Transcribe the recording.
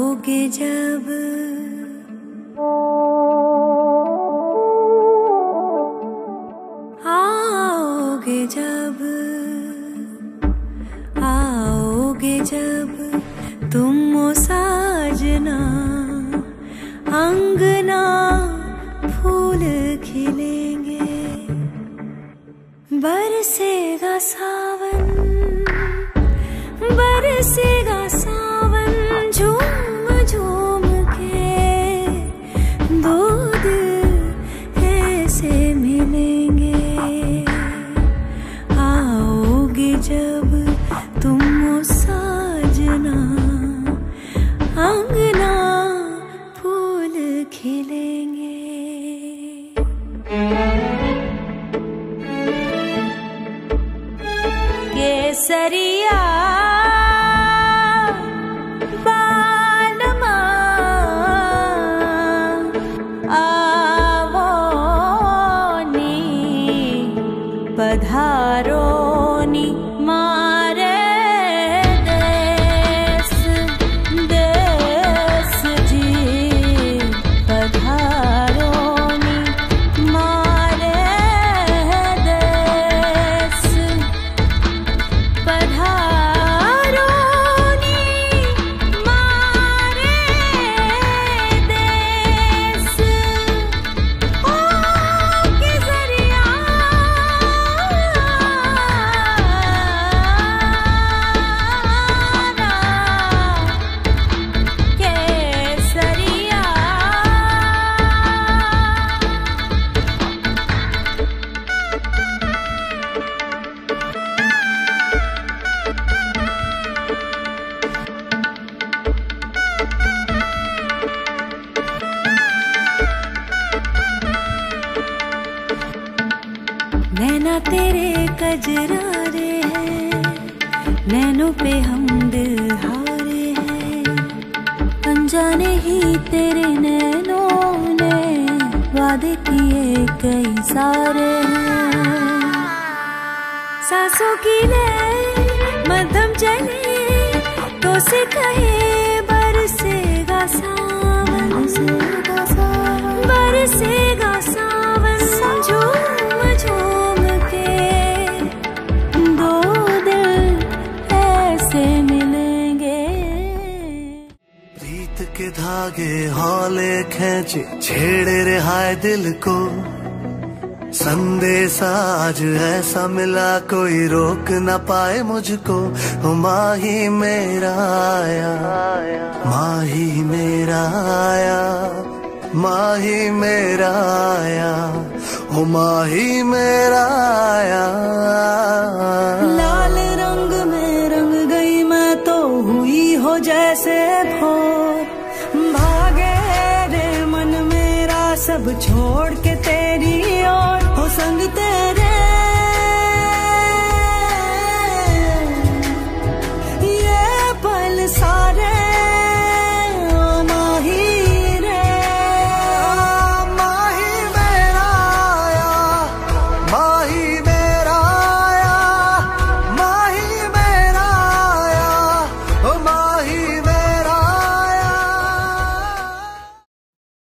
आओगे जब, आओगे जब, आओगे जब तुम ओ साजना, अंगना फूल खिलेंगे, बरसेगा सावन, बरसेगा सावन, झूम झूम के दो दिल ऐसे मिलेंगे। आओगे जब तुम ओ साजना, अंगना फूल खिलेंगे। केसरिया बालमा आवो नी, पधारो नी मारे देश, देश जी पधारो नी मारे देश, पधारो नी मारे देश। ओ केसरिया केसरिया। नैना तेरे कजरारे हैं, नैनों पे हम दिल हारे हैं, अनजाने ही तेरे नैनों ने वादे किए कई सारे हैं। सांसों की लय मध्यम चले तो से कहे बरसेगा सावन, बरसेगा सावन, झूम झूम के दो दिल ऐसे मिलेंगे। प्रीत के धागे हौले खींचे छेड़े रे हाय दिल को, संदेशा आज ऐसा मिला कोई रोक न पाए मुझको। ओ माही मेरा आया, माही मेरा आया, माही मेरा आया, ओ माही मेरा आया। लाल रंग में रंग गई मैं तो हुई हो जैसे भोर, भागे रे मन मेरा सब छोड़ के तेरी ओर, हो संग तेरे